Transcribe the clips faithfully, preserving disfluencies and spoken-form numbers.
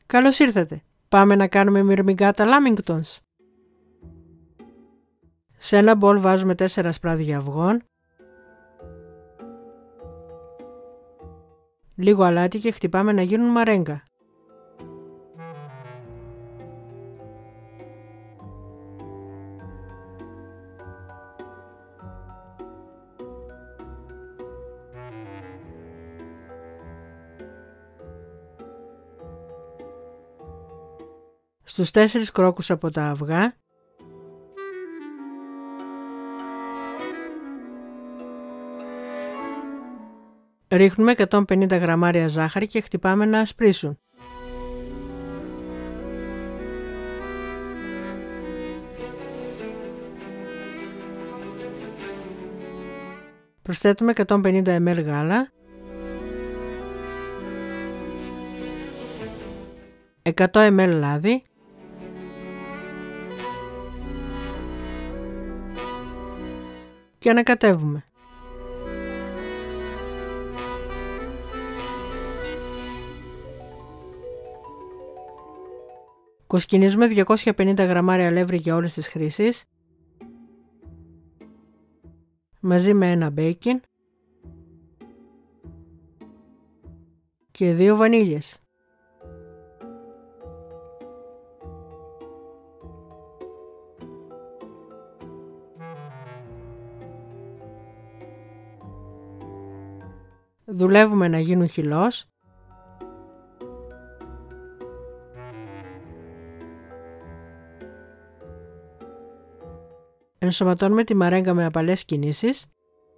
Καλώς ήρθατε. Πάμε να κάνουμε μυρμηγκάτα λάμιγκτονς. Σε ένα μπολ βάζουμε τέσσερα σπράδια αυγών, λίγο αλάτι και χτυπάμε να γίνουν μαρέγκα. Στους τέσσερις κρόκους από τα αυγά ρίχνουμε εκατόν πενήντα γραμμάρια ζάχαρη και χτυπάμε να ασπρίσουν. Προσθέτουμε εκατόν πενήντα μιλιλίτρα γάλα, εκατό μιλιλίτρα λάδι, και ανακατεύουμε. Κοσκινίζουμε διακόσια πενήντα γραμμάρια αλεύρι για όλες τις χρήσεις, μαζί με ένα μπέικιν και δύο βανίλιες. Δουλεύουμε να γίνουν χυλός. Ενσωματώνουμε τη μαρέγκα με απαλές κινήσεις.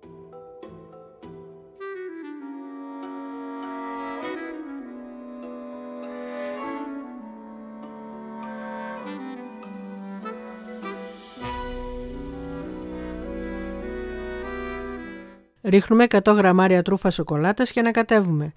Ρίχνουμε εκατό γραμμάρια τρούφα σοκολάτας και ανακατεύουμε.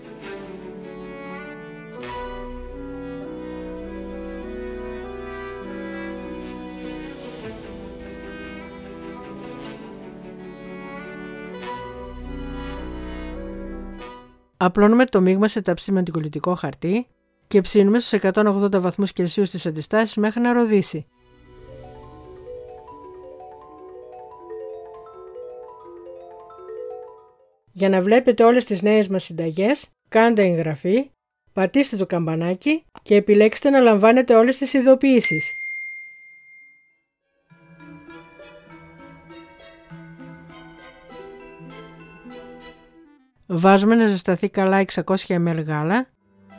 Απλώνουμε το μείγμα σε ταψί με αντικολλητικό χαρτί και ψήνουμε στους εκατόν ογδόντα βαθμούς Κελσίου στις αντιστάσεις μέχρι να ροδίσει. Για να βλέπετε όλες τις νέες μας συνταγές, κάντε εγγραφή, πατήστε το καμπανάκι και επιλέξτε να λαμβάνετε όλες τις ειδοποιήσεις. Βάζουμε να ζεσταθεί καλά εξακόσια μιλιλίτρα γάλα.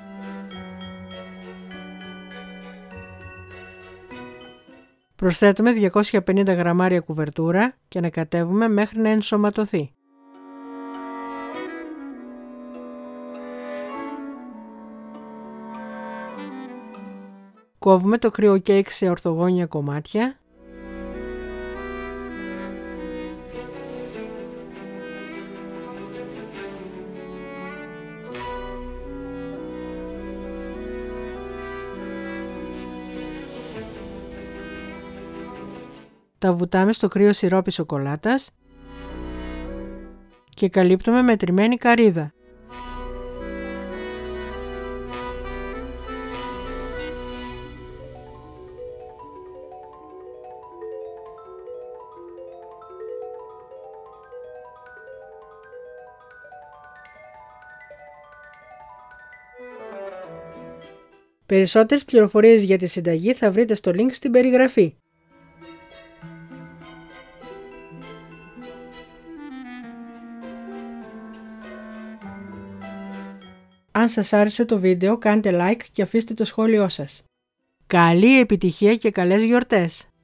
Προσθέτουμε διακόσια πενήντα γραμμάρια κουβερτούρα και ανακατεύουμε μέχρι να ενσωματωθεί. Κόβουμε το κρύο κέικ σε ορθογώνια κομμάτια. Τα βουτάμε στο κρύο σιρόπι σοκολάτας και καλύπτουμε με τριμμένη καρύδα. Περισσότερες πληροφορίες για τη συνταγή θα βρείτε στο link στην περιγραφή. Αν σας άρεσε το βίντεο, κάντε like και αφήστε το σχόλιο σας. Καλή επιτυχία και καλές γιορτές!